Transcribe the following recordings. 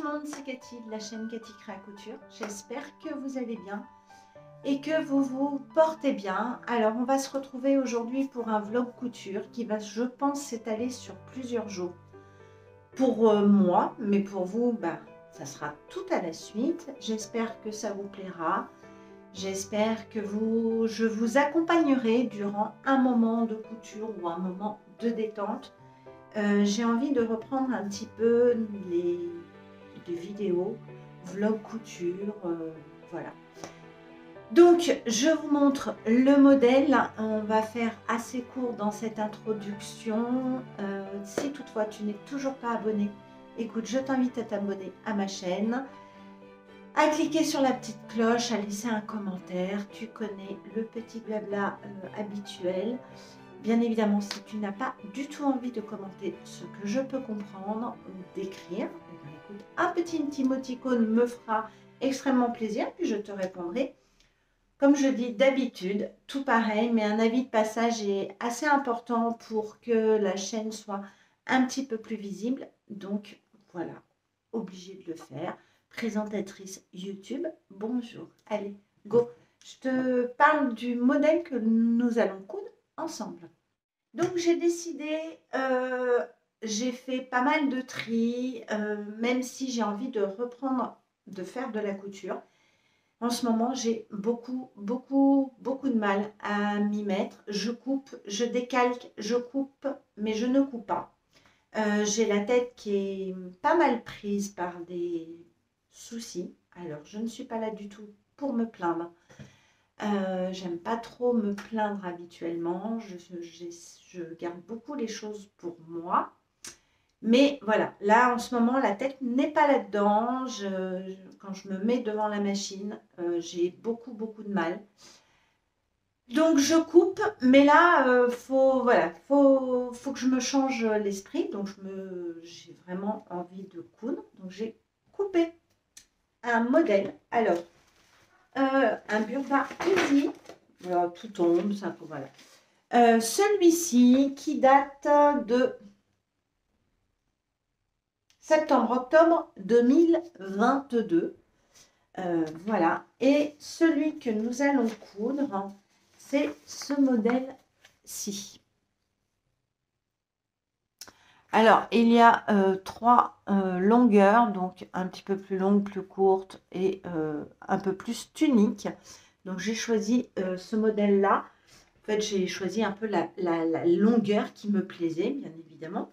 monde, c'est Cathy de la chaîne Cathy Créa Couture. J'espère que vous allez bien et que vous vous portez bien. Alors on va se retrouver aujourd'hui pour un vlog couture qui va, je pense, s'étaler sur plusieurs jours. Pour moi, mais pour vous, ça sera tout à la suite. J'espère que ça vous plaira. J'espère que je vous accompagnerai durant un moment de couture ou un moment de détente. J'ai envie de reprendre un petit peu les vidéos, vlog couture, voilà. Donc, je vous montre le modèle. On va faire assez court dans cette introduction. Si toutefois tu n'es toujours pas abonné, écoute, je t'invite à t'abonner à ma chaîne, à cliquer sur la petite cloche, à laisser un commentaire. Tu connais le petit blabla habituel. Bien évidemment, si tu n'as pas du tout envie de commenter ce que je peux comprendre ou d'écrire, écoute, un petit émoticône me fera extrêmement plaisir, puis je te répondrai. Comme je dis d'habitude, tout pareil, mais un avis de passage est assez important pour que la chaîne soit un petit peu plus visible. Donc voilà, obligée de le faire. Présentatrice YouTube, bonjour. Allez, go. Je te parle du modèle que nous allons coudre ensemble. Donc j'ai décidé, j'ai fait pas mal de tri, même si j'ai envie de reprendre, de faire de la couture. En ce moment, j'ai beaucoup de mal à m'y mettre. Je coupe, je décalque, je coupe, mais je ne coupe pas. J'ai la tête qui est pas mal prise par des soucis. Alors, je ne suis pas là du tout pour me plaindre. J'aime pas trop me plaindre habituellement. Je garde beaucoup les choses pour moi. Mais voilà, là en ce moment, la tête n'est pas là-dedans. Quand je me mets devant la machine, j'ai beaucoup de mal. Donc je coupe, mais là, faut que je me change l'esprit. Donc j'ai vraiment envie de coudre. Donc j'ai coupé un modèle. Alors, un Burda Easy. Voilà, tout tombe, ça, voilà. Celui-ci qui date de septembre-octobre 2022. Voilà. Et celui que nous allons coudre, c'est ce modèle-ci. Alors, il y a trois longueurs, donc un petit peu plus longue, plus courte et un peu plus tunique. Donc, j'ai choisi ce modèle-là. En fait, j'ai choisi un peu la longueur qui me plaisait, bien évidemment.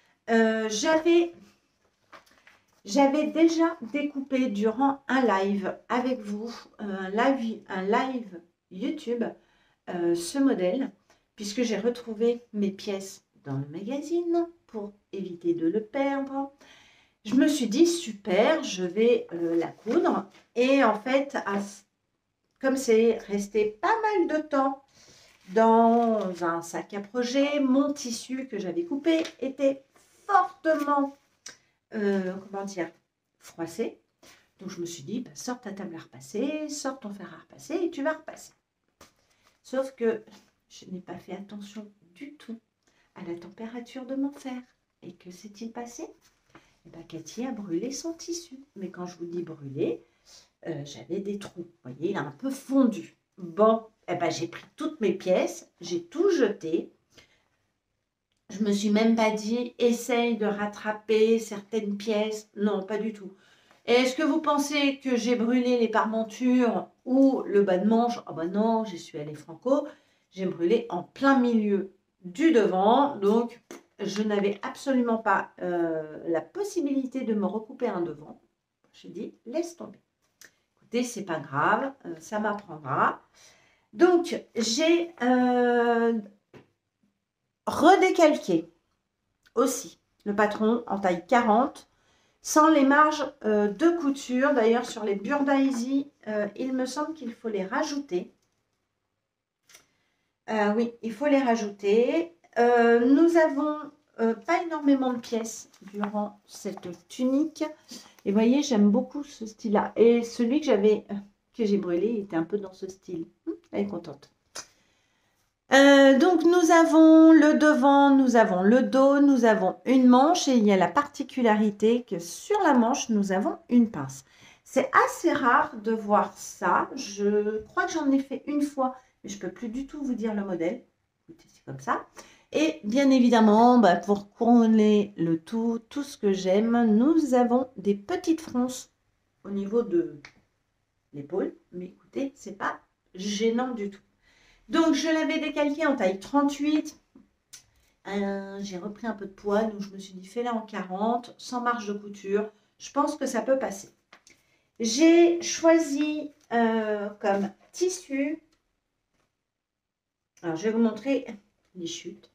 J'avais déjà découpé durant un live avec vous, un live YouTube, ce modèle, puisque j'ai retrouvé mes pièces dans le magazine pour éviter de le perdre. Je me suis dit, super, je vais la coudre. Et en fait, comme c'est resté pas mal de temps dans un sac à projet, mon tissu que j'avais coupé était fortement comment dire, froissé. Donc je me suis dit, sors ta table à repasser, sors ton fer à repasser et tu vas repasser. Sauf que je n'ai pas fait attention du tout à la température de mon fer. Et que s'est-il passé? Eh bien, Cathy a brûlé son tissu. Mais quand je vous dis brûler, j'avais des trous. Vous voyez, il a un peu fondu. Bon, eh ben, j'ai pris toutes mes pièces, j'ai tout jeté. Je me suis même pas dit, essaye de rattraper certaines pièces. Non, pas du tout. Est-ce que vous pensez que j'ai brûlé les parmentures ou le bas de manche? Ah ben non, j'y suis allée franco. J'ai brûlé en plein milieu du devant. Donc, je n'avais absolument pas la possibilité de me recouper un devant. J'ai dit, laisse tomber. Écoutez, c'est pas grave, ça m'apprendra. Donc, j'ai redécalqué aussi le patron en taille 40 sans les marges de couture. D'ailleurs, sur les Burda Easy, il me semble qu'il faut les rajouter. Oui, il faut les rajouter. Nous avons pas énormément de pièces durant cette tunique. Et vous voyez, j'aime beaucoup ce style-là. Et celui que j'ai brûlé était un peu dans ce style. Elle est contente. Donc nous avons le devant, nous avons le dos, nous avons une manche et il y a la particularité que sur la manche, nous avons une pince. C'est assez rare de voir ça. Je crois que j'en ai fait une fois, mais je ne peux plus du tout vous dire le modèle. Écoutez, c'est comme ça. Et bien évidemment, pour couronner le tout ce que j'aime, nous avons des petites fronces au niveau de l'épaule. Mais écoutez, c'est pas gênant du tout. Donc, je l'avais décalqué en taille 38. J'ai repris un peu de poids, donc je me suis dit, fais-la en 40, sans marge de couture. Je pense que ça peut passer. J'ai choisi comme tissu. Alors, je vais vous montrer les chutes.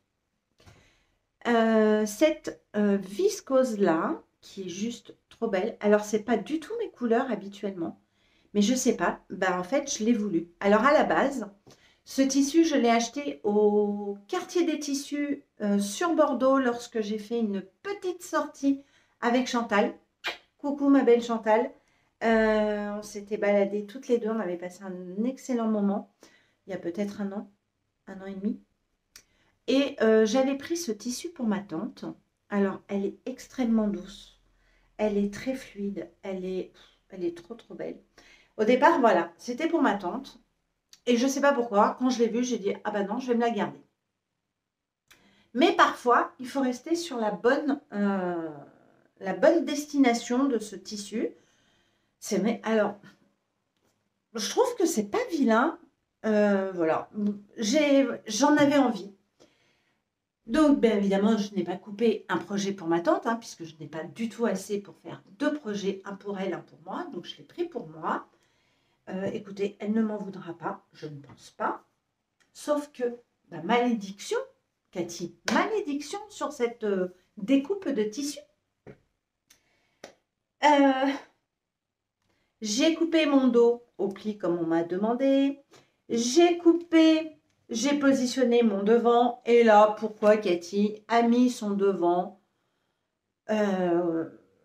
Cette viscose-là, qui est juste trop belle. Alors, c'est pas du tout mes couleurs habituellement, mais je sais pas. En fait, je l'ai voulu. Alors, à la base, ce tissu, je l'ai acheté au quartier des tissus sur Bordeaux lorsque j'ai fait une petite sortie avec Chantal. Coucou ma belle Chantal. On s'était baladés toutes les deux, on avait passé un excellent moment. Il y a peut-être un an et demi. Et j'avais pris ce tissu pour ma tante. Alors, elle est extrêmement douce. Elle est très fluide. Elle est trop belle. Au départ, voilà, c'était pour ma tante. Et je ne sais pas pourquoi, quand je l'ai vue, j'ai dit « Ah ben non, je vais me la garder ». Mais parfois, il faut rester sur la bonne destination de ce tissu. Alors, je trouve que c'est pas vilain. Voilà, j'en avais envie. Donc, bien évidemment, je n'ai pas coupé un projet pour ma tante, puisque je n'ai pas du tout assez pour faire 2 projets, un pour elle, un pour moi. Donc, je l'ai pris pour moi. Écoutez, elle ne m'en voudra pas, je ne pense pas. Sauf que, malédiction, Cathy, malédiction sur cette découpe de tissu. J'ai coupé mon dos au pli comme on m'a demandé. J'ai positionné mon devant. Et là, pourquoi Cathy a mis son devant je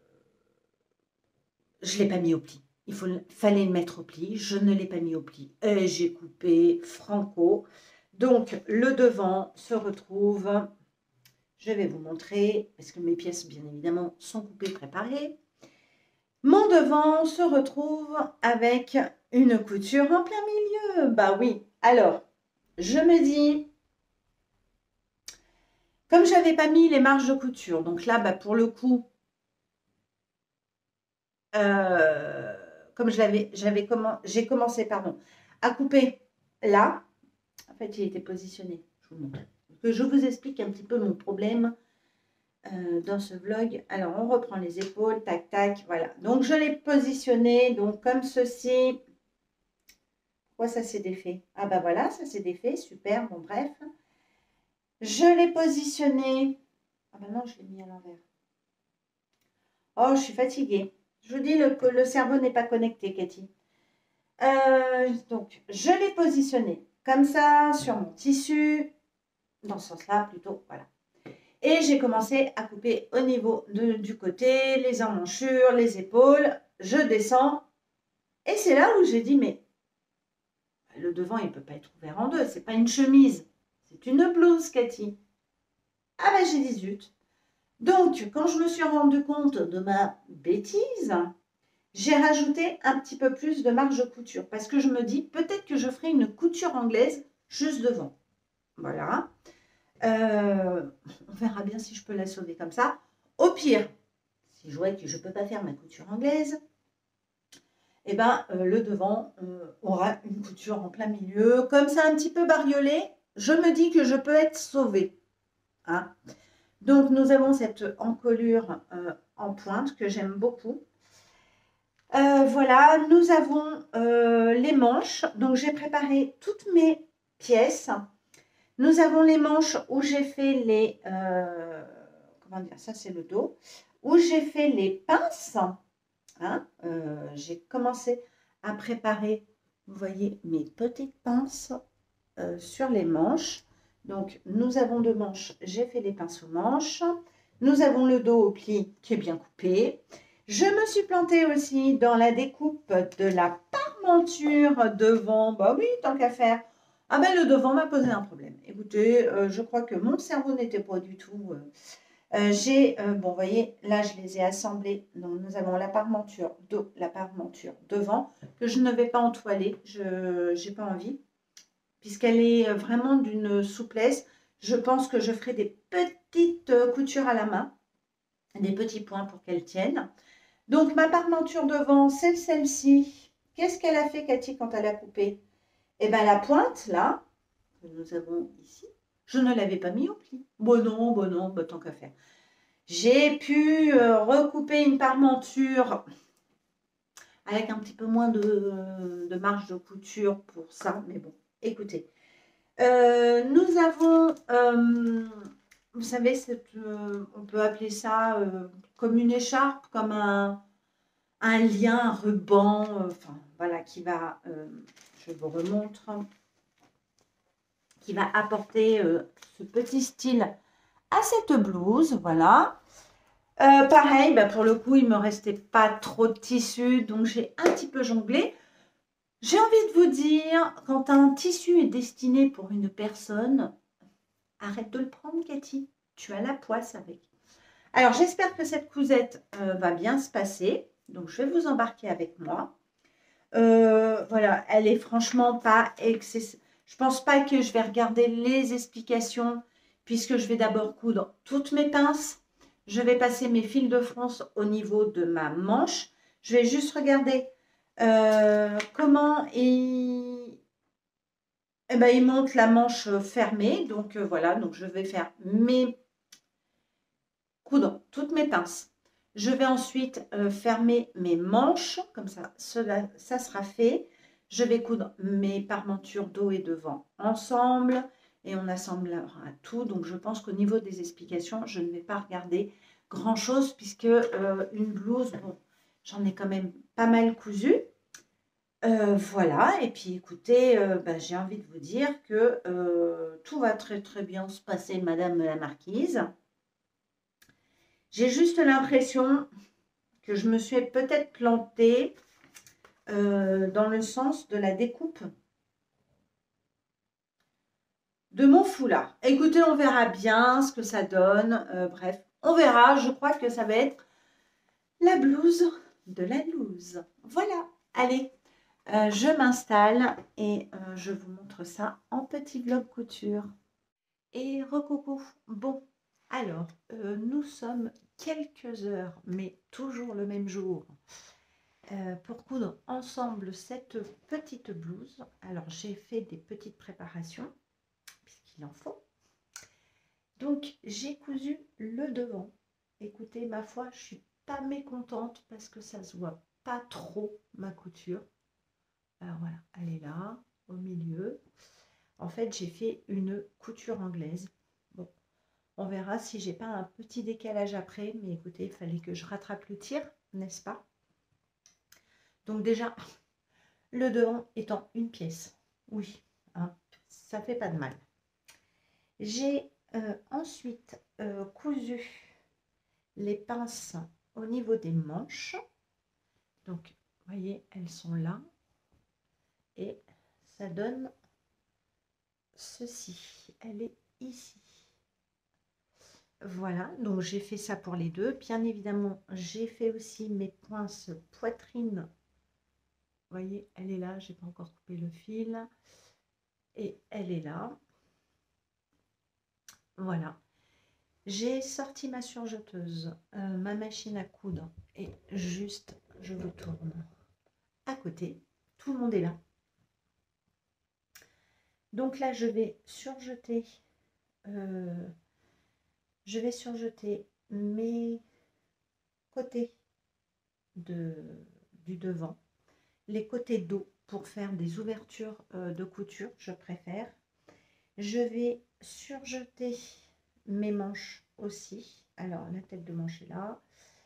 ne l'ai pas mis au pli. Fallait le mettre au pli. Je ne l'ai pas mis au pli. Et j'ai coupé franco. Donc, le devant se retrouve... Je vais vous montrer, parce que mes pièces, bien évidemment, sont coupées, préparées. Mon devant se retrouve avec une couture en plein milieu. Bah oui. Alors, je me dis, comme je n'avais pas mis les marges de couture, donc là, pour le coup, comme j'ai commencé à couper là. En fait, il était positionné. Je vous montre. Que je vous explique un petit peu mon problème dans ce vlog. Alors, on reprend les épaules, tac, tac, voilà. Donc, je l'ai positionné, donc comme ceci. Pourquoi ça s'est défait? Ah bah voilà, ça s'est défait, super, bon bref. Je l'ai positionné. Ah bah non, je l'ai mis à l'envers. Oh, je suis fatiguée. Je vous dis, le cerveau n'est pas connecté, Cathy. Donc, je l'ai positionné comme ça, sur mon tissu, dans ce sens-là plutôt, voilà. Et j'ai commencé à couper au niveau du côté, les emmanchures, les épaules. Je descends. Et c'est là où j'ai dit, mais le devant, il ne peut pas être ouvert en deux. C'est pas une chemise. C'est une blouse, Cathy. Ah ben, j'ai dit zut. Donc, quand je me suis rendu compte de ma bêtise, j'ai rajouté un petit peu plus de marge de couture. Parce que je me dis, peut-être que je ferai une couture anglaise juste devant. Voilà. On verra bien si je peux la sauver comme ça. Au pire, si je vois que je ne peux pas faire ma couture anglaise, eh ben, le devant aura une couture en plein milieu. Comme ça, un petit peu bariolé, je me dis que je peux être sauvée. Hein. Donc, nous avons cette encolure en pointe que j'aime beaucoup. Voilà, nous avons les manches. Donc, j'ai préparé toutes mes pièces. Nous avons les manches où j'ai fait les... comment dire, ça c'est le dos. Où j'ai fait les pinces. Hein, j'ai commencé à préparer, vous voyez, mes petites pinces sur les manches. Donc, nous avons 2 manches. J'ai fait les pinces aux manches. Nous avons le dos au pli qui est bien coupé. Je me suis plantée aussi dans la découpe de la parmenture devant. Bah oui, tant qu'à faire. Ah ben le devant m'a posé un problème. Écoutez, je crois que mon cerveau n'était pas du tout... bon, vous voyez, là, je les ai assemblés. Donc, nous avons la parmenture dos, la parmenture devant, que je ne vais pas entoiler. Je n'ai pas envie, puisqu'elle est vraiment d'une souplesse. Je pense que je ferai des petites coutures à la main, des petits points pour qu'elle tienne. Donc, ma parmenture devant, c'est celle-ci. Qu'est-ce qu'elle a fait, Cathy, quand elle a coupé? Eh bien, la pointe, là, que nous avons ici, je ne l'avais pas mis au pli. Bon non, bon, tant qu'à faire. J'ai pu recouper une parmenture avec un petit peu moins de marge de couture pour ça, mais bon, écoutez. Nous avons, vous savez, on peut appeler ça comme une écharpe, comme un lien, un ruban, enfin voilà, qui va, je vous remontre, qui va apporter ce petit style à cette blouse, voilà. Pareil, bah, pour le coup, il ne me restait pas trop de tissu, donc j'ai un petit peu jonglé. J'ai envie de vous dire, quand un tissu est destiné pour une personne, arrête de le prendre, Cathy. Tu as la poisse avec. Alors, j'espère que cette cousette va bien se passer. Donc, je vais vous embarquer avec moi. Voilà, elle est franchement pas excessive. Je pense pas que je vais regarder les explications, puisque je vais d'abord coudre toutes mes pinces. Je vais passer mes fils de France au niveau de ma manche. Je vais juste regarder comment il monte la manche fermée. Donc voilà, donc je vais faire coudre toutes mes pinces. Je vais ensuite fermer mes manches, comme ça, ça sera fait. Je vais coudre mes parmentures dos et devant ensemble et on assemblera tout. Donc, je pense qu'au niveau des explications, je ne vais pas regarder grand-chose puisque une blouse, bon, j'en ai quand même pas mal cousu. Voilà, et puis écoutez, j'ai envie de vous dire que tout va très très bien se passer, Madame la Marquise. J'ai juste l'impression que je me suis peut-être plantée dans le sens de la découpe de mon foulard. Écoutez, on verra bien ce que ça donne. Bref, on verra. Je crois que ça va être la blouse de la loose. Voilà. Allez, je m'installe et je vous montre ça en petit vlog couture. Et recoucou. Bon, alors, nous sommes quelques heures, mais toujours le même jour. Pour coudre ensemble cette petite blouse. Alors, j'ai fait des petites préparations, puisqu'il en faut. Donc, j'ai cousu le devant. Écoutez, ma foi, je ne suis pas mécontente parce que ça ne se voit pas trop, ma couture. Alors voilà, elle est là, au milieu. En fait, j'ai fait une couture anglaise. Bon, on verra si j'ai pas un petit décalage après. Mais écoutez, il fallait que je rattrape le tir, n'est-ce pas? Donc déjà, le devant étant une pièce. Oui, hein, ça fait pas de mal. J'ai ensuite cousu les pinces au niveau des manches. Donc, vous voyez, elles sont là. Et ça donne ceci. Elle est ici. Voilà, donc j'ai fait ça pour les deux. Bien évidemment, j'ai fait aussi mes pinces poitrine. Vous voyez, elle est là. Je n'ai pas encore coupé le fil. Et elle est là. Voilà. J'ai sorti ma surjeteuse, ma machine à coudre. Et juste, je vous tourne à côté. Tout le monde est là. Donc là, je vais surjeter mes côtés du devant, les côtés dos pour faire des ouvertures de couture, je préfère. Je vais surjeter mes manches aussi. Alors, la tête de manche est là.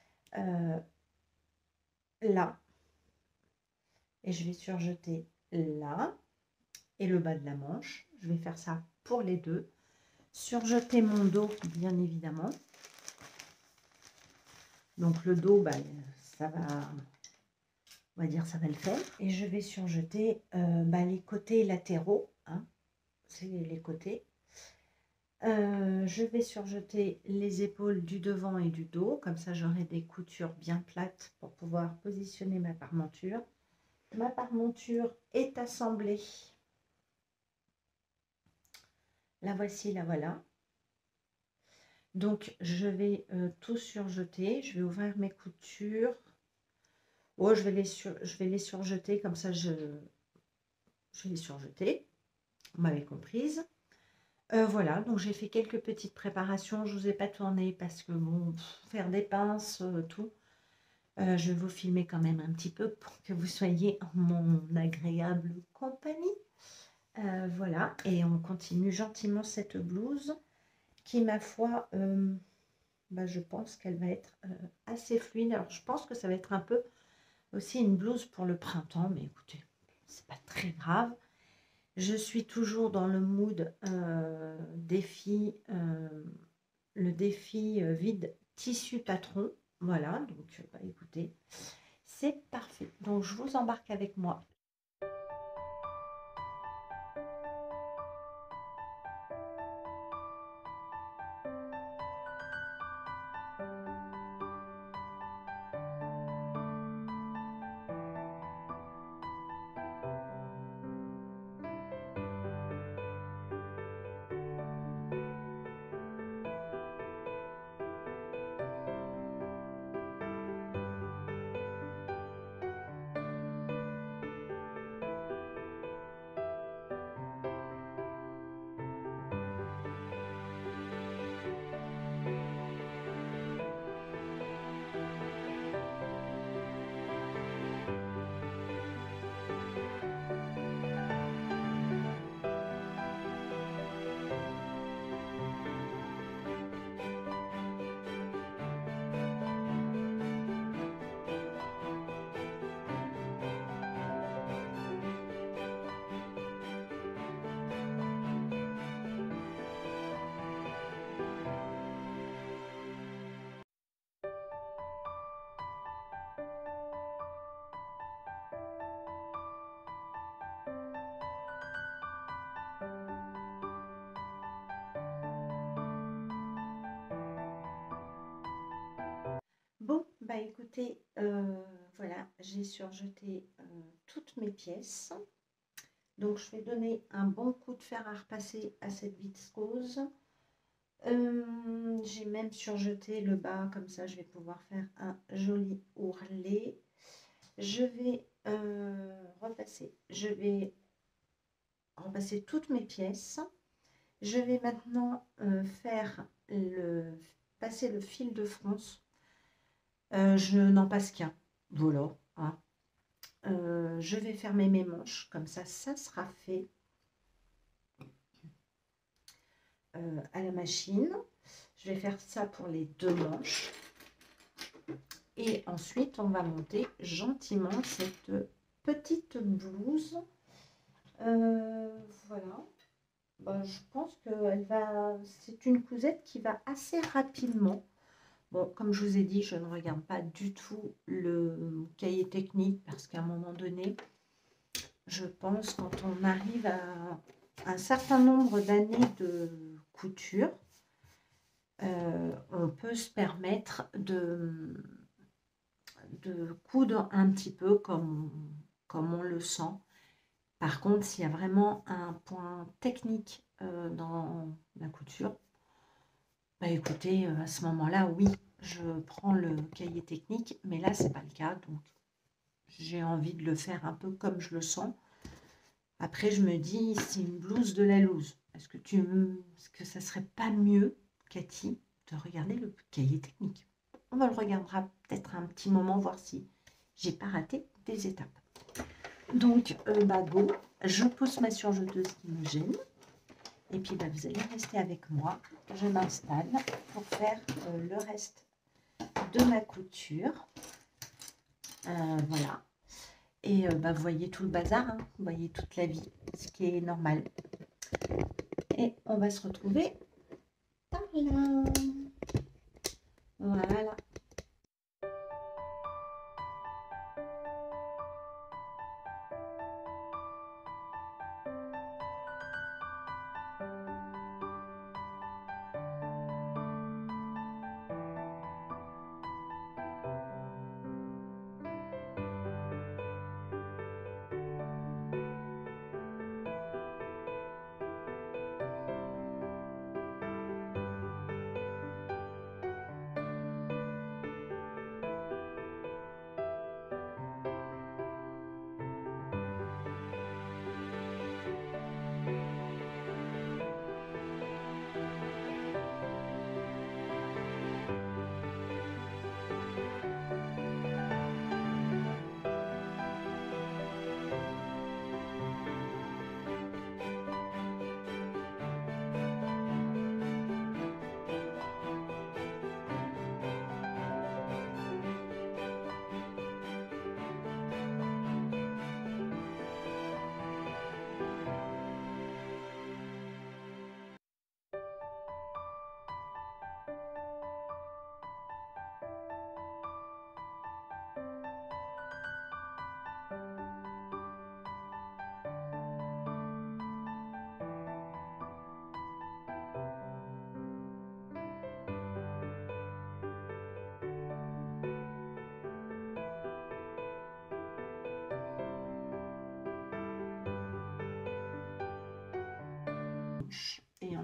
Là. Et je vais surjeter là. Et le bas de la manche. Je vais faire ça pour les deux. Surjeter mon dos, bien évidemment. Donc, le dos, ça va... On va dire ça va le faire. Et je vais surjeter les côtés latéraux. Hein. c'est les côtés. Je vais surjeter les épaules du devant et du dos, comme ça j'aurai des coutures bien plates pour pouvoir positionner ma parmenture. Ma parmenture est assemblée. La voici, la voilà. Donc je vais tout surjeter, je vais ouvrir mes coutures. Oh, je vais les surjeter, comme ça je vais les surjeter. Vous m'avez comprise. Voilà, donc j'ai fait quelques petites préparations. Je ne vous ai pas tourné parce que bon, faire des pinces, tout. Je vais vous filmer quand même un petit peu pour que vous soyez en mon agréable compagnie. Voilà, et on continue gentiment cette blouse qui, ma foi, je pense qu'elle va être assez fluide. Alors, je pense que ça va être un peu aussi une blouse pour le printemps, mais écoutez, c'est pas très grave. Je suis toujours dans le mood défi, le défi vide tissu patron. Voilà, donc écoutez, c'est parfait. Donc je vous embarque avec moi. Bon, écoutez, voilà, j'ai surjeté toutes mes pièces. Donc je vais donner un bon coup de fer à repasser à cette viscose. J'ai même surjeté le bas, comme ça je vais pouvoir faire un joli ourlet. Je vais repasser toutes mes pièces. Je vais maintenant passer le fil de France. Je n'en passe qu'un. Voilà. Hein. Je vais fermer mes manches, comme ça sera fait à la machine. Je vais faire ça pour les deux manches. Et ensuite, on va monter gentiment cette petite blouse. Voilà. Je pense que c'est une cousette qui va assez rapidement. Bon, comme je vous ai dit, je ne regarde pas du tout le cahier technique parce qu'à un moment donné, je pense quand on arrive à un certain nombre d'années de couture, on peut se permettre de coudre un petit peu comme on le sent. Par contre, s'il y a vraiment un point technique dans la couture, écoutez, à ce moment-là, oui, je prends le cahier technique, mais là, c'est pas le cas, donc j'ai envie de le faire un peu comme je le sens. Après, je me dis, c'est une blouse de la loose. Est-ce que ça serait pas mieux, Cathy, de regarder le cahier technique? On le regardera peut-être un petit moment, voir si j'ai pas raté des étapes. Donc, go, je pose ma surjeteuse qui me gêne. Et puis, vous allez rester avec moi. Je m'installe pour faire le reste de ma couture. Voilà. Et vous voyez tout le bazar, hein, vous voyez toute la vie, ce qui est normal. Et on va se retrouver par là. Voilà.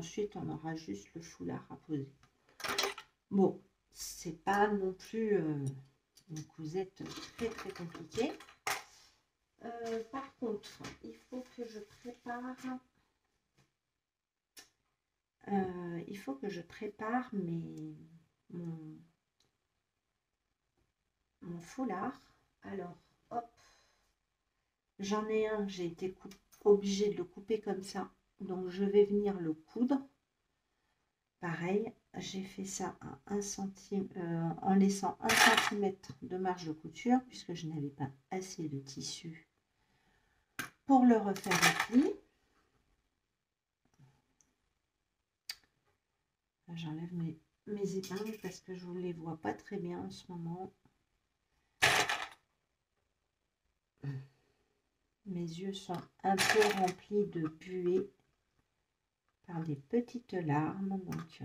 ensuite, on aura juste le foulard à poser. Bon, c'est pas non plus une cousette très très compliquée. Par contre, il faut que je prépare... mon foulard. Alors, hop, j'en ai un, j'ai été obligée de le couper comme ça. Donc, je vais venir le coudre. Pareil, j'ai fait ça à 1 centime, en laissant 1 cm de marge de couture, puisque je n'avais pas assez de tissu pour le refaire au pli. J'enlève mes épingles parce que je ne les vois pas très bien en ce moment. Mes yeux sont un peu remplis de buée par des petites larmes, donc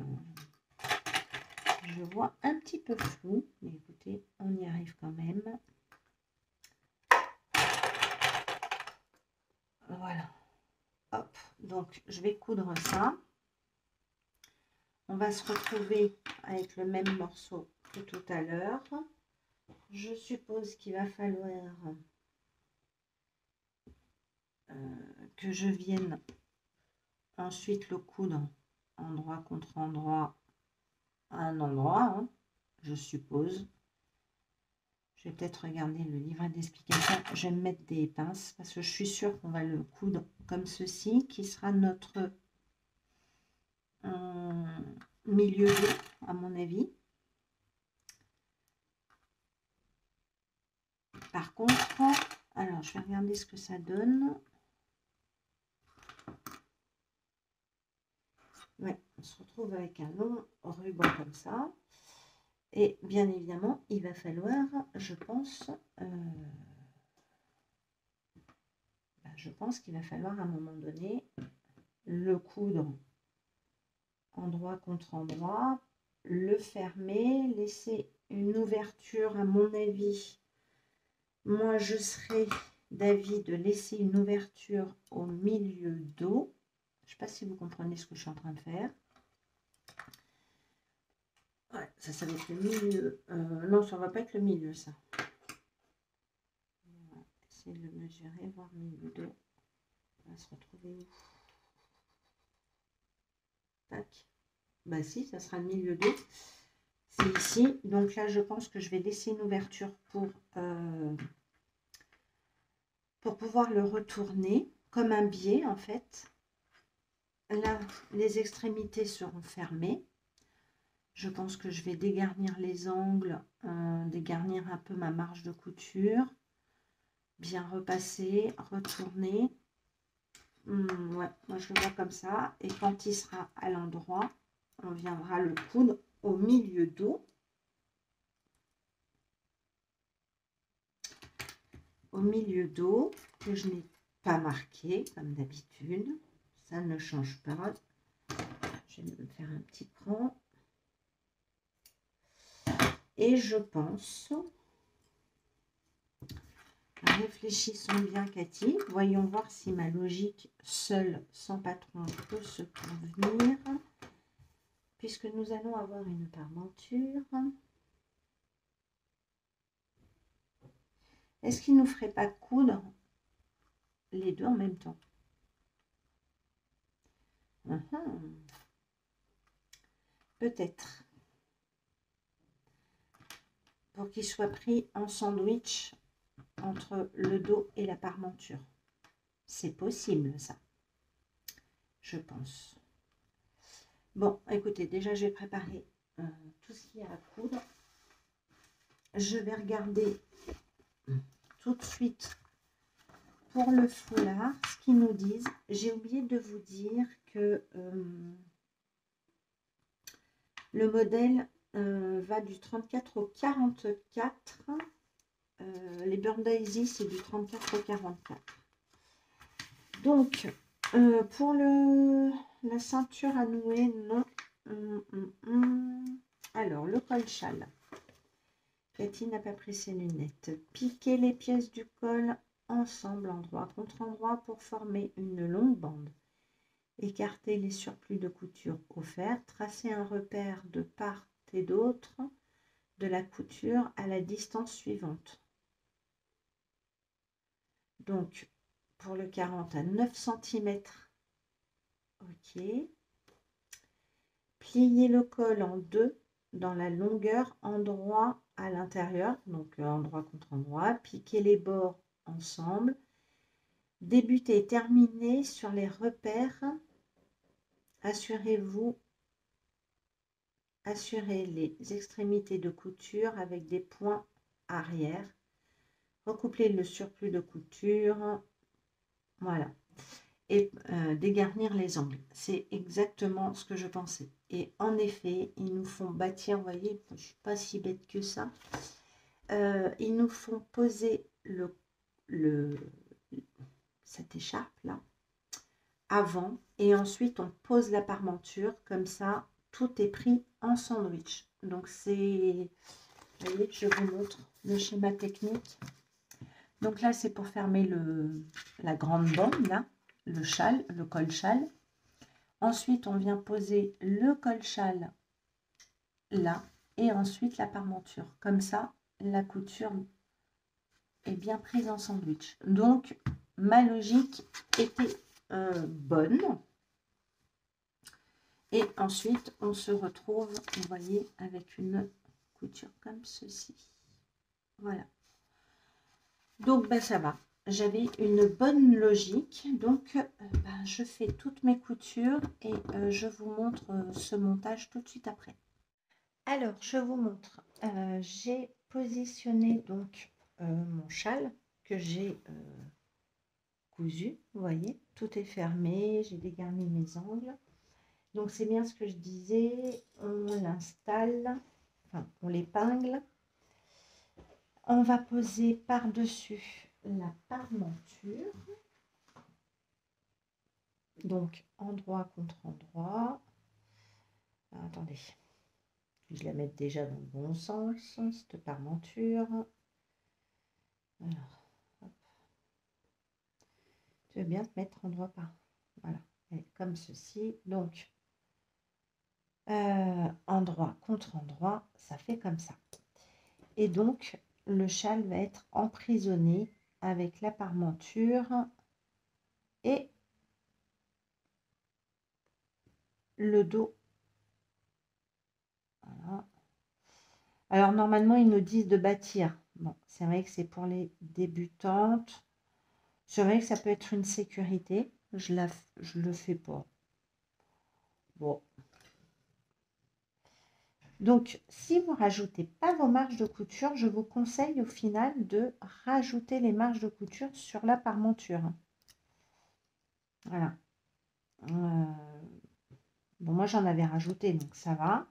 je vois un petit peu flou, mais écoutez, on y arrive quand même. Voilà. Hop, donc je vais coudre ça. On va se retrouver avec le même morceau que tout à l'heure. Je suppose qu'il va falloir que je vienne ensuite le coudre endroit contre endroit à un endroit, hein, je suppose. Je vais peut-être regarder le livret d'explication. Je vais me mettre des pinces parce que je suis sûre qu'on va le coudre comme ceci, qui sera notre milieu dos, à mon avis. Par contre, alors je vais regarder ce que ça donne. Ouais, on se retrouve avec un long ruban comme ça. Et bien évidemment, il va falloir, je pense qu'il va falloir à un moment donné le coudre endroit contre endroit, le fermer, laisser une ouverture. À mon avis, moi je serais d'avis de laisser une ouverture au milieu dos. Je ne sais pas si vous comprenez ce que je suis en train de faire. Ouais, ça va être le milieu. Non, ça ne va pas être le milieu, ça. On va essayer de le mesurer, voir le milieu dos. On va se retrouver où? Tac. Bah si, ça sera le milieu dos. C'est ici. Donc là, je pense que je vais laisser une ouverture pour pouvoir le retourner comme un biais, en fait. Là, les extrémités seront fermées. Je pense que je vais dégarnir les angles, dégarnir un peu ma marge de couture, bien repasser, retourner. Ouais, moi je le vois comme ça. Et quand il sera à l'endroit, on viendra le coudre au milieu dos. Au milieu dos, que je n'ai pas marqué comme d'habitude. Ça ne change pas. Je vais me faire un petit cran. Et je pense, réfléchissons bien Cathy, voyons voir si ma logique seule, sans patron, peut se convenir, puisque nous allons avoir une parmenture. Est-ce qu'il ne nous ferait pas coudre les deux en même temps? Peut-être. Pour qu'il soit pris en sandwich entre le dos et la parmenture. C'est possible, ça. Je pense. Bon, écoutez, déjà, j'ai préparé tout ce qu'il y a à coudre. Je vais regarder tout de suite pour le foulard ce qu'ils nous disent. J'ai oublié de vous dire que le modèle va du 34 au 44. Les Burn Daisy, c'est du 34 au 44. Donc, pour la ceinture à nouer, non. Alors, le col châle. Cathy n'a pas pris ses lunettes. Piquez les pièces du col ensemble, endroit contre endroit, pour former une longue bande. Écartez les surplus de couture offerts. Tracez un repère de part et d'autre de la couture à la distance suivante. Donc, pour le 40 à 9 cm. Ok. Pliez le col en deux dans la longueur endroit à l'intérieur, donc endroit contre endroit. Piquez les bords ensemble. Débutez et terminez sur les repères. Assurez les extrémités de couture avec des points arrière. Recouplez le surplus de couture. Voilà. Et dégarnir les angles. C'est exactement ce que je pensais. Et en effet, ils nous font bâtir, vous voyez, je ne suis pas si bête que ça. Ils nous font poser cette écharpe là avant et ensuite on pose la parmenture comme ça, tout est pris en sandwich. Donc c'est, vous voyez, je vous montre le schéma technique. Donc là c'est pour fermer la grande bande là, le châle, le col châle. Ensuite on vient poser le col châle là et ensuite la parmenture. Comme ça la couture est bien prise en sandwich. Donc ma logique était bonne. Et ensuite, on se retrouve, vous voyez, avec une couture comme ceci. Voilà. Donc, ben, ça va. J'avais une bonne logique. Donc, ben, je fais toutes mes coutures et je vous montre ce montage tout de suite après. Alors, je vous montre. J'ai positionné donc mon châle que j'ai cousu. Vous voyez, tout est fermé. J'ai dégarni mes angles. Donc, c'est bien ce que je disais, on l'installe, enfin, on l'épingle. On va poser par-dessus la parmenture. Donc, endroit contre endroit. Ah, attendez, je la mets déjà dans le bon sens, cette parmenture. Alors, hop. Tu veux bien te mettre endroit par... Voilà, et comme ceci. Donc, endroit contre endroit, ça fait comme ça. Et donc, le châle va être emprisonné avec la parmenture et le dos. Voilà. Alors, normalement, ils nous disent de bâtir. Bon, c'est vrai que c'est pour les débutantes. C'est vrai que ça peut être une sécurité. Je le fais pas. Bon. Donc, si vous rajoutez pas vos marges de couture, je vous conseille au final de rajouter les marges de couture sur la parmenture. Voilà. Bon, moi, j'en avais rajouté, donc ça va.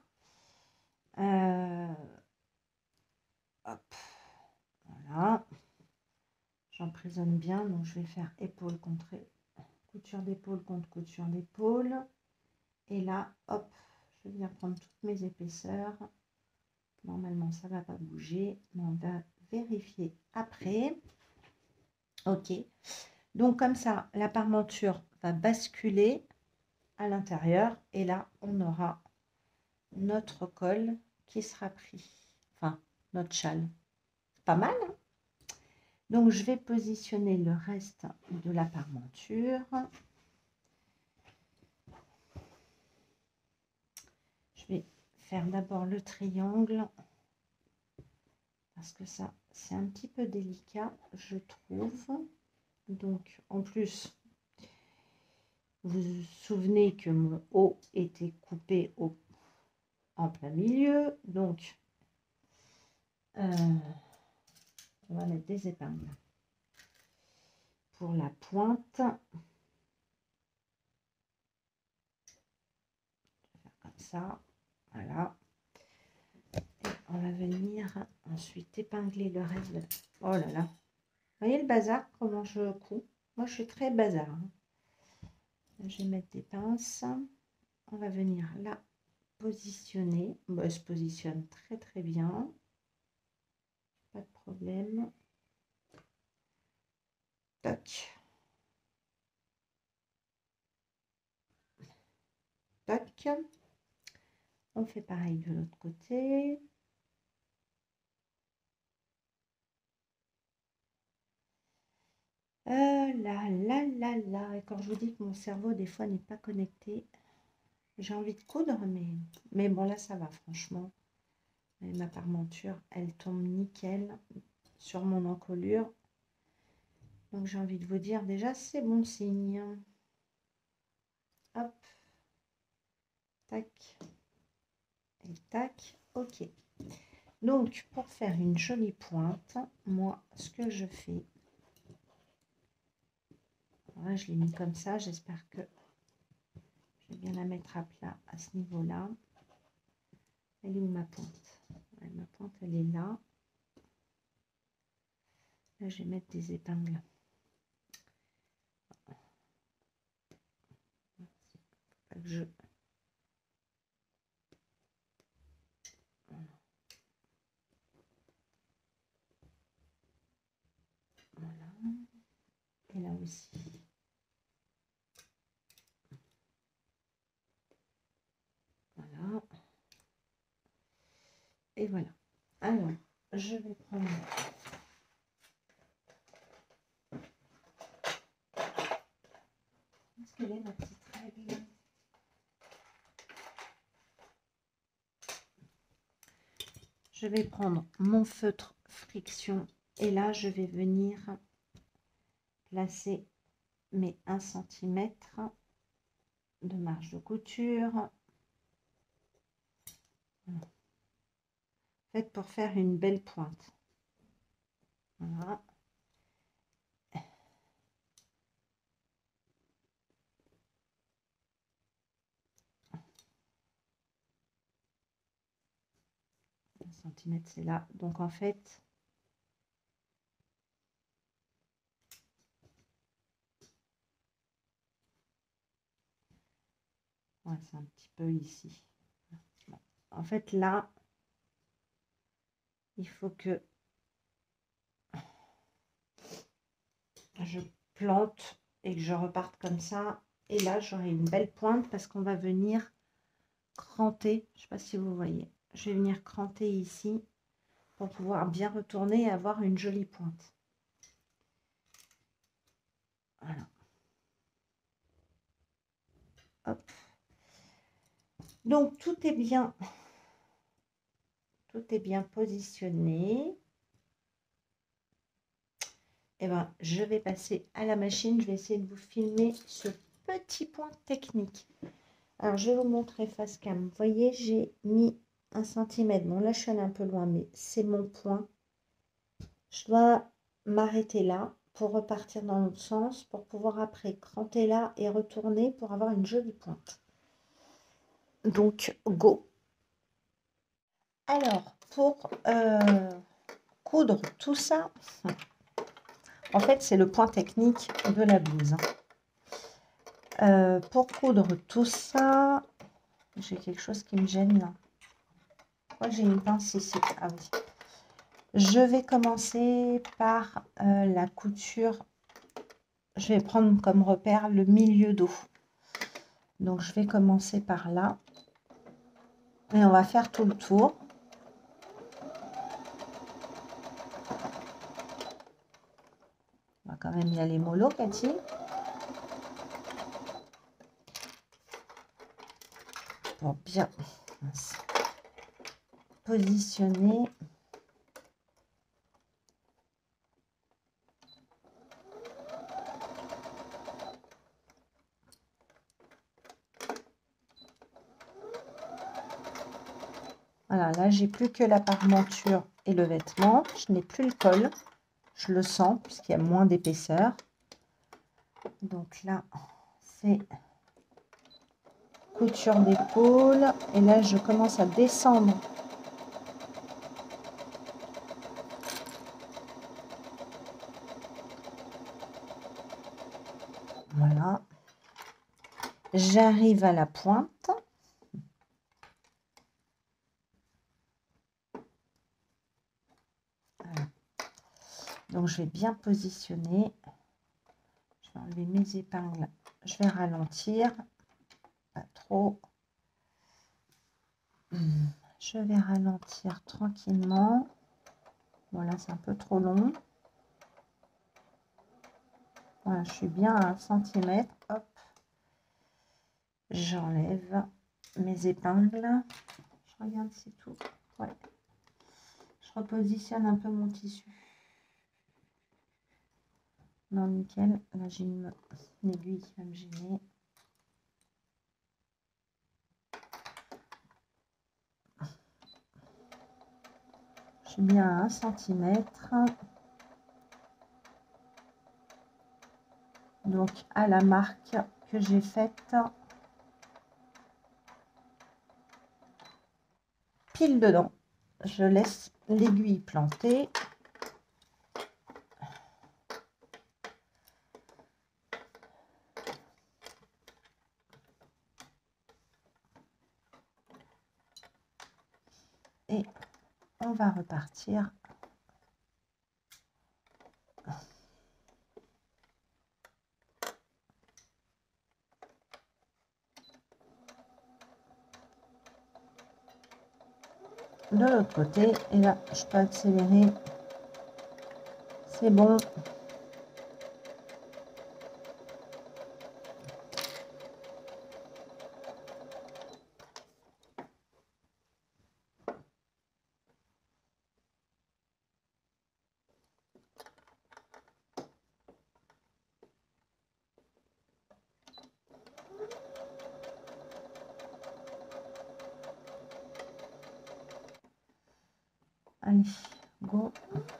Hop. Voilà. J'emprisonne bien, donc je vais faire épaule contre couture d'épaule contre couture d'épaule. Et là, hop, je viens prendre toutes mes épaisseurs. Normalement, ça ne va pas bouger, mais on va vérifier après. Ok. Donc, comme ça, la parmenture va basculer à l'intérieur. Et là, on aura notre col qui sera pris. Enfin, notre châle. Pas mal, hein? Donc, je vais positionner le reste de la parmenture. Je vais faire d'abord le triangle parce que ça c'est un petit peu délicat, je trouve. Donc en plus, vous vous souvenez que mon haut était coupé en plein milieu, donc on va mettre des épingles pour la pointe. Je vais faire comme ça, voilà. On va venir ensuite épingler le reste de... Oh là là, vous voyez le bazar, comment je couds? Moi je suis très bazar, hein. Je vais mettre des pinces. On va venir là positionner. Bon, elle se positionne très très bien, pas de problème. Tac. toc. On fait pareil de l'autre côté. Là. Et quand je vous dis que mon cerveau, des fois, n'est pas connecté, j'ai envie de coudre, mais bon, là, ça va, franchement. Et ma parmenture, elle tombe nickel sur mon encolure. Donc, j'ai envie de vous dire, déjà, c'est bon signe. Hop. Tac. Et tac. Ok. Donc, pour faire une jolie pointe, moi, ce que je fais, voilà, je l'ai mis comme ça. J'espère que je vais bien la mettre à plat à ce niveau-là. Elle est où ma pointe? Ouais, ma pointe, elle est là. Là, je vais mettre des épingles. Pas que je... Voilà. Et là aussi. Voilà. Et voilà. Alors, je vais prendre... Est-ce qu'elle est ma petite règle? Je vais prendre mon feutre friction et là, je vais venir placer mes 1 cm de marge de couture. Voilà. En fait, pour faire une belle pointe. Voilà. Centimètres, c'est là. Donc, en fait, ouais, c'est un petit peu ici. Bon. En fait, là, il faut que je plante et que je reparte comme ça. Et là, j'aurai une belle pointe parce qu'on va venir cranter. Je ne sais pas si vous voyez. Je vais venir cranter ici pour pouvoir bien retourner et avoir une jolie pointe. Voilà. Hop. Donc, tout est bien positionné. Et ben, je vais passer à la machine. Je vais essayer de vous filmer ce petit point technique. Alors, je vais vous montrer face cam. Vous voyez, j'ai mis 1 cm. Bon, là, je suis allée un peu loin, mais c'est mon point. Je dois m'arrêter là pour repartir dans l'autre sens, pour pouvoir après cranter là et retourner pour avoir une jolie pointe. Donc, go! Alors, pour coudre tout ça, en fait, c'est le point technique de la blouse. Pour coudre tout ça, j'ai quelque chose qui me gêne là. Pourquoi j'ai une pince ici? Ah oui. Je vais commencer par la couture. Je vais prendre comme repère le milieu dos. Donc, je vais commencer par là. Et on va faire tout le tour. On va quand même y aller mollo, Cathy. Pour bien positionner. Voilà, là, j'ai plus que la parmenture et le vêtement. Je n'ai plus le col. Je le sens puisqu'il y a moins d'épaisseur. Donc là, c'est couture d'épaule. Et là, je commence à descendre. Voilà. J'arrive à la pointe. Voilà. Donc, je vais bien positionner. Je vais enlever mes épingles. Je vais ralentir. Pas trop. Je vais ralentir tranquillement. Voilà, c'est un peu trop long. Voilà, je suis bien à 1 centimètre. Hop, j'enlève mes épingles. Je regarde si tout. Ouais. Je repositionne un peu mon tissu. Non, nickel. Là, j'ai une aiguille qui va me gêner. Je suis bien à 1 centimètre. Donc, à la marque que j'ai faite. Pile dedans. Je laisse l'aiguille planter. Et on va repartir. De l'autre côté. Et là, je peux accélérer. C'est bon. Allez, go.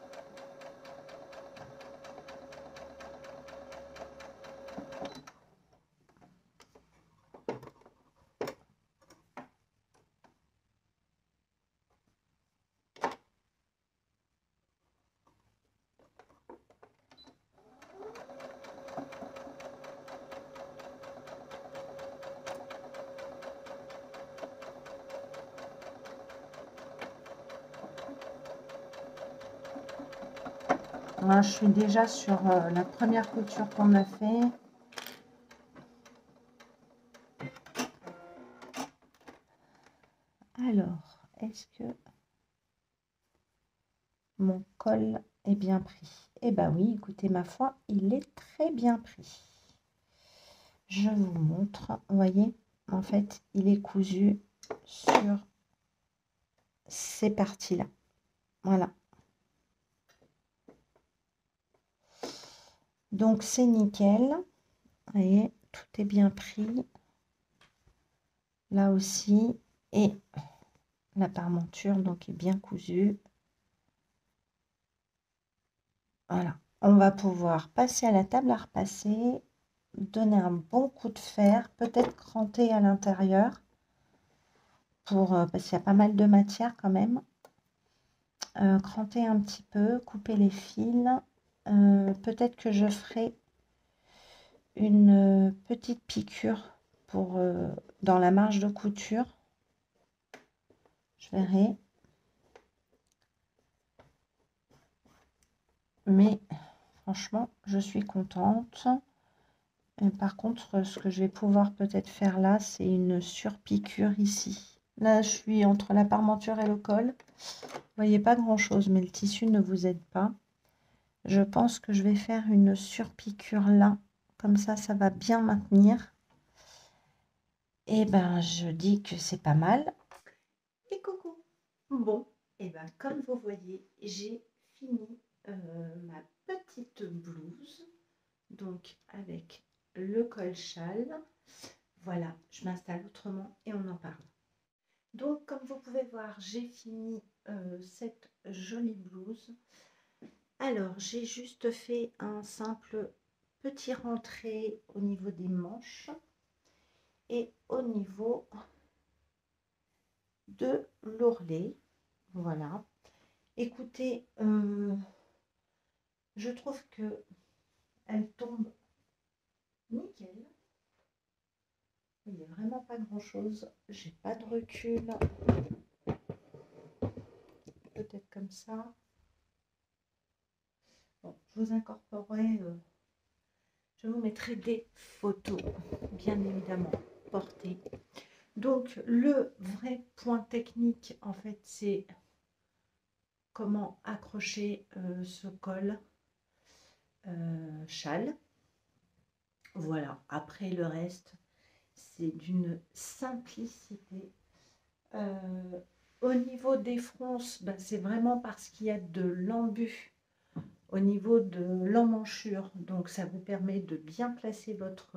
Là, je suis déjà sur la première couture qu'on a fait. Alors, est-ce que mon col est bien pris? Eh bien oui, écoutez, ma foi, il est très bien pris. Je vous montre. Vous voyez, en fait, il est cousu sur ces parties-là. Voilà. Donc, c'est nickel. Vous voyez, tout est bien pris. Là aussi. Et la parmenture, donc, est bien cousue. Voilà. On va pouvoir passer à la table à repasser. Donner un bon coup de fer. Peut-être cranter à l'intérieur. Parce qu'il y a pas mal de matière quand même. Cranter un petit peu. Couper les fils. Peut-être que je ferai une petite piqûre dans la marge de couture. Je verrai. Mais franchement, je suis contente. Par contre, ce que je vais pouvoir peut-être faire là, c'est une surpiqûre ici. Là, je suis entre la parmenture et le col. Vous voyez pas grand-chose, mais le tissu ne vous aide pas. Je pense que je vais faire une surpiqûre là. Comme ça va bien maintenir. Et ben, je dis que c'est pas mal. Et coucou. Bon, et ben, comme vous voyez, j'ai fini ma petite blouse. Donc, avec le col châle. Voilà, je m'installe autrement et on en parle. Donc, comme vous pouvez voir, j'ai fini cette jolie blouse. Alors, j'ai juste fait un simple petit rentré au niveau des manches et au niveau de l'ourlet. Voilà. Écoutez, je trouve que elle tombe nickel. Il n'y a vraiment pas grand chose. J'ai pas de recul. Peut-être comme ça. Bon, je vous incorporerai. Je vous mettrai des photos, bien évidemment, portées. Donc le vrai point technique en fait c'est comment accrocher ce col châle. Voilà, après le reste c'est d'une simplicité. Au niveau des fronces, ben, c'est vraiment parce qu'il y a de l'embu au niveau de l'emmanchure, donc ça vous permet de bien placer votre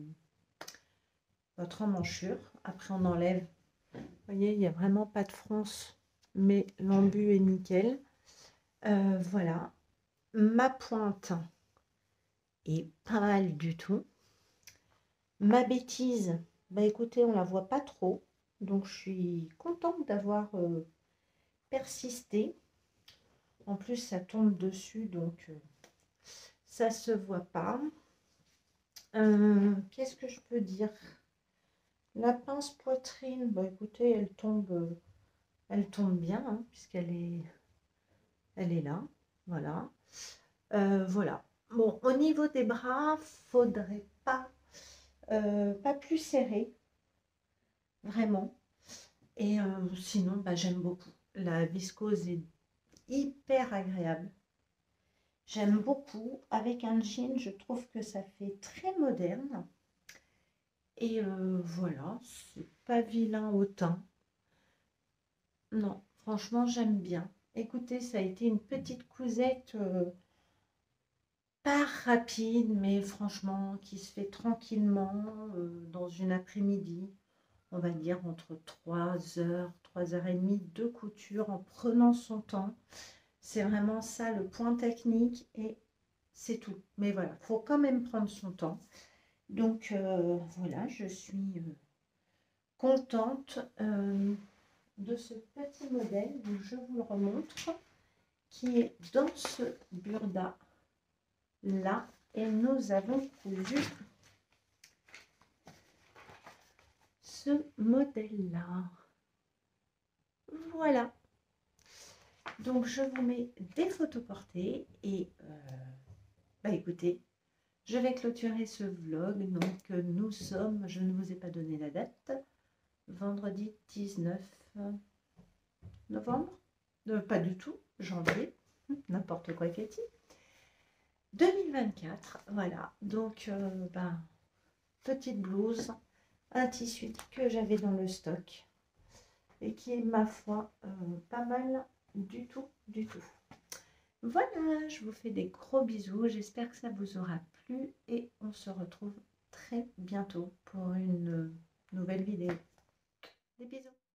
emmanchure. Après on enlève, vous voyez, il n'y a vraiment pas de fronce, mais l'embu est nickel. Voilà, ma pointe est pas mal du tout. Ma bêtise, bah écoutez, on la voit pas trop, donc je suis contente d'avoir persisté. En plus ça tombe dessus, donc ça se voit pas. Qu'est-ce que je peux dire? La pince poitrine, bah écoutez, elle tombe bien, hein, puisqu'elle est là. Voilà. Voilà. Bon, au niveau des bras, faudrait pas plus serré, vraiment. Et sinon, bah, j'aime beaucoup. La viscose est hyper agréable. J'aime beaucoup. Avec un jean, je trouve que ça fait très moderne. Et voilà, c'est pas vilain au teint. Non, franchement, j'aime bien. Écoutez, ça a été une petite cousette, pas rapide, mais franchement, qui se fait tranquillement dans une après-midi. On va dire entre 3 heures, 3 heures et demie de couture en prenant son temps. C'est vraiment ça le point technique et c'est tout. Mais voilà, il faut quand même prendre son temps. Donc voilà, je suis contente de ce petit modèle. Donc je vous le remontre, qui est dans ce burda là. Et nous avons cousu ce modèle là. Voilà. Donc je vous mets des photos portées et bah écoutez, je vais clôturer ce vlog. Donc nous sommes, je ne vous ai pas donné la date, vendredi 19 novembre, pas du tout, janvier, n'importe quoi Cathy, 2024. Voilà, donc ben, petite blouse, un tissu que j'avais dans le stock et qui est ma foi pas mal du tout, du tout. Voilà, je vous fais des gros bisous, j'espère que ça vous aura plu et on se retrouve très bientôt pour une nouvelle vidéo. Des bisous.